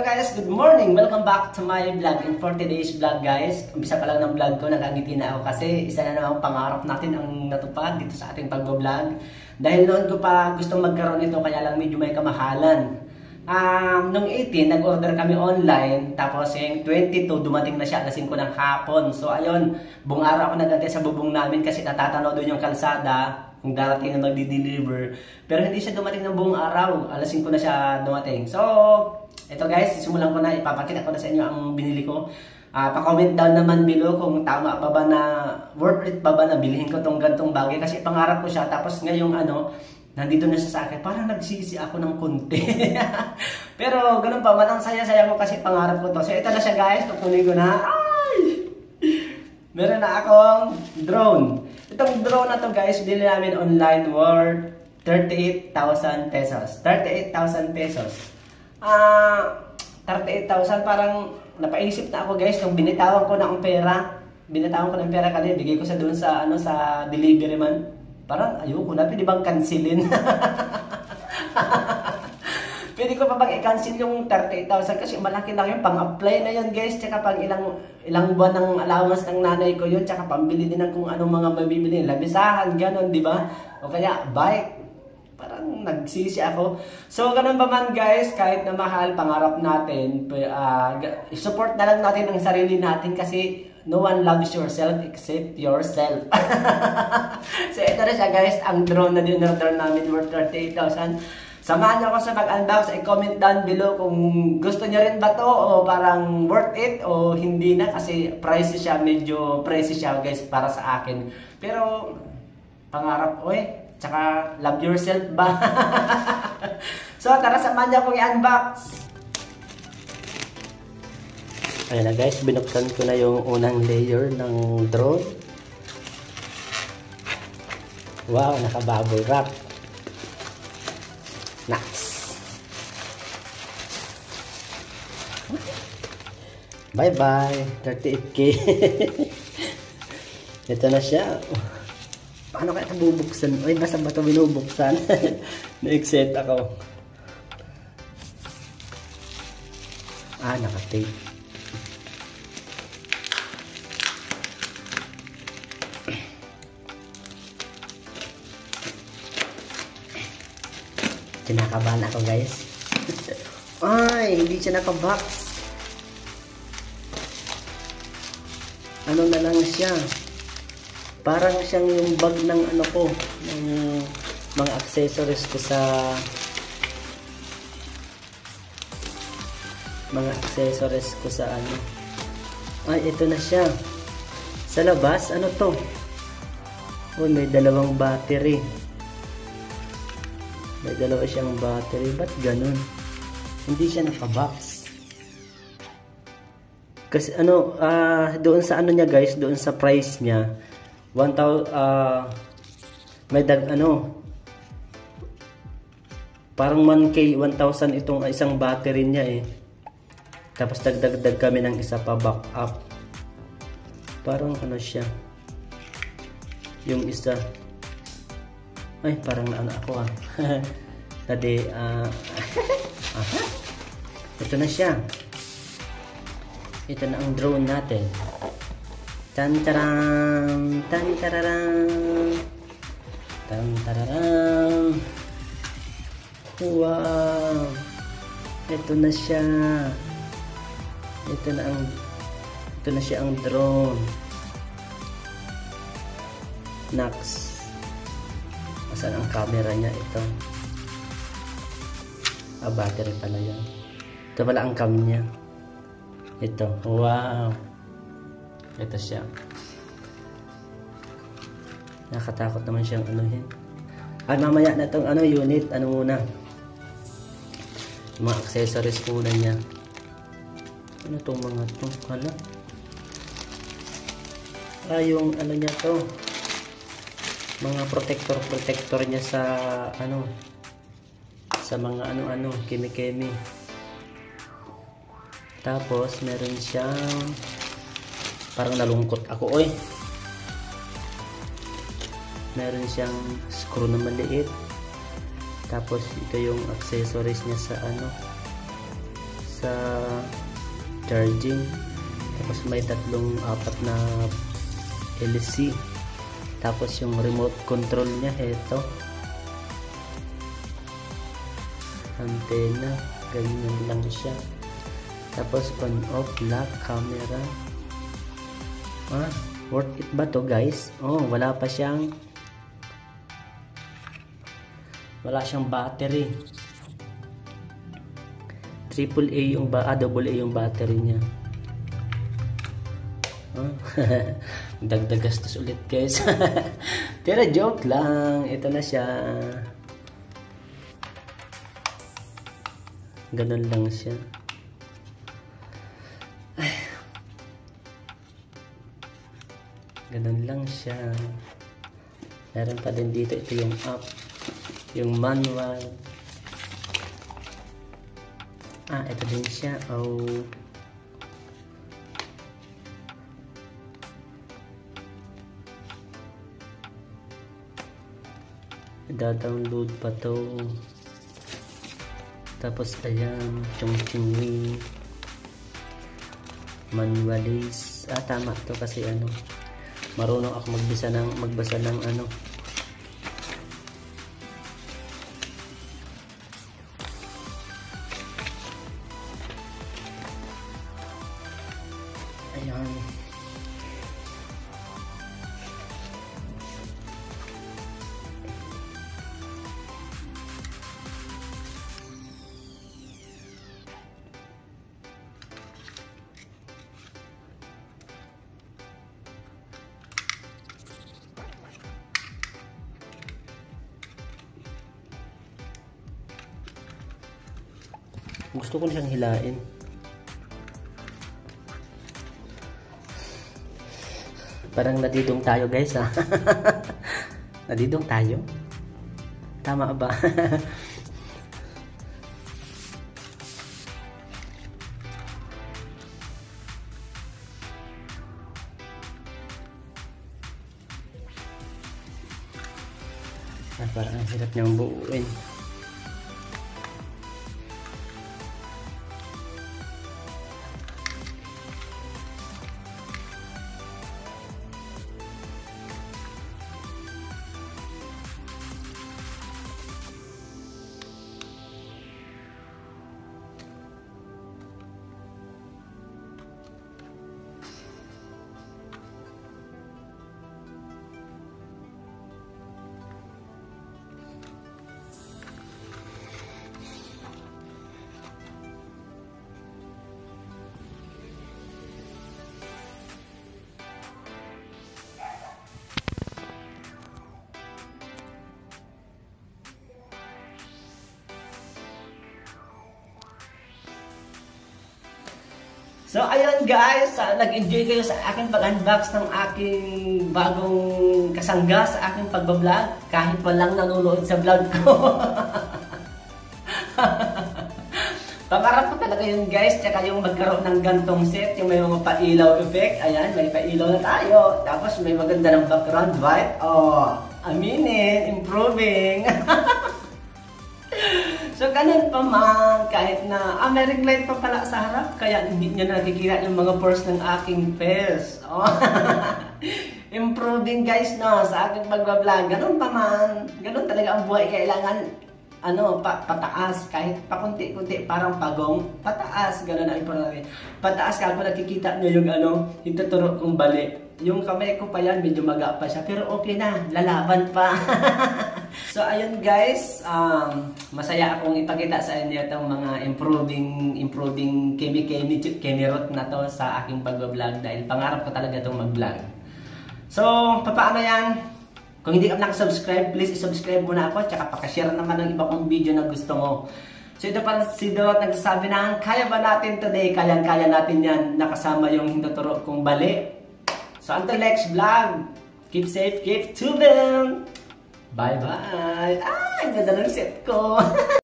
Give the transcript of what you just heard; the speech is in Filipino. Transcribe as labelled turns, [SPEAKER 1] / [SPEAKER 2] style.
[SPEAKER 1] guys, good morning! Welcome back to my vlog. In for today's vlog guys, umpisa pa lang ng vlog ko, nakangiti na ako kasi isa na namang pangarap natin ang natupad dito sa ating pag-vlog. Dahil noon ko pa gustong magkaroon nito kaya lang medyo may kamahalan. Nung 18, nag-order kami online, tapos yung 22, dumating na siya alas 5 ng hapon. So ayun, buong araw ako nagantay sa bubong namin kasi natatanaw doon yung kalsada kung darating na magdi-deliver. Pero hindi siya dumating ng buong araw, alas 5 na siya dumating. So, ito guys, simulan ko na, ipapakita ko na sa inyo ang binili ko. Pa-comment down naman below kung tama pa ba na, worth it pa ba na bilhin ko tong gantong bagay. Kasi pangarap ko siya, tapos ngayong nandito na siya sa akin, parang nagsisi ako ng konti. Pero ganun pa, ang saya-saya ko kasi pangarap ko to. So ito na siya guys, kukunin ko na. Ay! Meron na akong drone. Itong drone na to guys, bili namin online worth 38,000 pesos. 38,000 pesos. 38,000 parang napaisip na ako guys nung binitawan ko na ang pera. Binitawan ko ng pera kasi bigay ko sa doon sa sa delivery man. Parang ayoko na, pwede bang cancelin? Pwede ko pa bang i-cancel yung 38,000 kasi malaki lang yung pang-apply na yun guys, tsaka pang ilang buwan ng allowance ng nanay ko yun, tsaka pambili din ng kung anong mga mabibili, labisahan, gano'n, di ba? O kaya bike, parang nagsisi ako. So ganun pa man guys, kahit na mahal, pangarap natin, support na lang natin ang sarili natin kasi no one loves yourself except yourself. So ito na siya guys, ang drone na din-order namin worth 38,000. Samahan niyo ako sa pag-unbox, i-comment down below kung gusto niyo rin ba to o parang worth it o hindi na kasi pricey siya, medyo pricey siya guys para sa akin. Pero pangarap ko tsaka love yourself ba? So tara, samahan niyo akong i-unbox. Ayan na guys, binuksan ko na yung unang layer ng drone. Wow, naka-bubble wrap. Nice. Bye-bye, 38K. Ito na siya. Paano kaya ito bubuksan? Uy, basta ba ito binubuksan? Na-excite ako. Naka-tape. Kinakabahan ako guys. Ay, hindi siya naka-box. Ano na lang siya? Parang siyang yung bag ng ko, ng mga accessories ko sa Ay, ito na siya. Sa labas, ano to? Oh, may dalawang battery. May dalawa siyang battery. Ba't ganun? Hindi siya naka-box. Kasi doon sa niya guys, doon sa price niya, 1,000, may parang 1K, 1,000 itong isang battery niya Tapos dagdag kami ng isa pa backup. Parang siya. Yung isa. Ay, parang ako Tadi, ito na siya. Ito na ang drone natin. Tan-tarang! Tan-tararang! Tan-tararang! Wow! Ito na siya. Ito na siya ang drone. Next. Saan ang camera niya? Ito. Battery pala yan. Ito pala ang cam niya. Ito. Wow. Ito siya. Nakatakot naman siyang anuhin. Mamaya na itong unit. Muna? Mga accessories muna niya. Ano itong mga ito? Hala. Yung niya to. Mga protector niya sa sa mga kemi-kemi. Tapos meron siyang parang nalungkot ako meron siyang screw na maliit. Tapos ito yung accessories niya sa sa charging. Tapos may apat na LC. Tapos yung remote control niya, ito. Antenna, ganyan lang siya. Tapos on off, lock, camera. Worth it ba to, guys? Wala siyang battery. AA yung AA yung battery niya. Dagdag gastos ulit, guys. Pero joke lang, ito na siya. Ganun lang siya. Ganun lang siya. Meron pa din dito, ito yung app, yung manual. Ito din siya. Da-download pa to. Tapos ayan, chung-chungwi, manualis. Tama to kasi marunong ako magbasa ng ayan. Gusto ko siyang hilain. Parang nadidong tayo, guys, ha. Nadidong tayo? Tama ba? Parang ang hirap niyang buuin. So ayun guys, nag-enjoy kayo sa aking pag-unbox ng aking bagong kasangga sa aking pagbablog. Kahit walang nanonood sa vlog ko. Pangarap ko talaga yun, guys. Tsaka yung magkaroon ng gantong set, yung may mga pailaw effect. Ayan, may pailaw na tayo. Tapos may maganda ng background white. Aminin, improving. So, ganun pa man, kahit na, may ring light pa pala sa harap, kaya hindi nyo nakikita yung mga pores ng aking face. Improving, guys, no, sa aking pagbablog. Ganun pa man, ganun talaga ang buhay. Kailangan, pataas, kahit pakunti-kunti, parang pagong, pataas, ganun ang importante. Pataas ka, kung nakikita nyo yung yung tuturo kong bali. Yung kamay ko pa yan, medyo maga pa siya, pero okay na, lalaban pa. So, ayun guys, masaya akong ipakita sa inyo itong mga improving kemirot na to sa aking pag-vlog dahil pangarap ko talaga itong mag-vlog. So, paano yan? Kung hindi ka nakasubscribe, please isubscribe mo na ako, tsaka pakashare naman ng iba kong video na gusto mo. So, ito pa si Dorot nagsasabi na, kaya ba natin today? Kayang-kaya natin yan, nakasama yung hinduturo kong bali. So, until next vlog, keep safe, keep tuned. Bye-bye. Ang ganda ng set ko.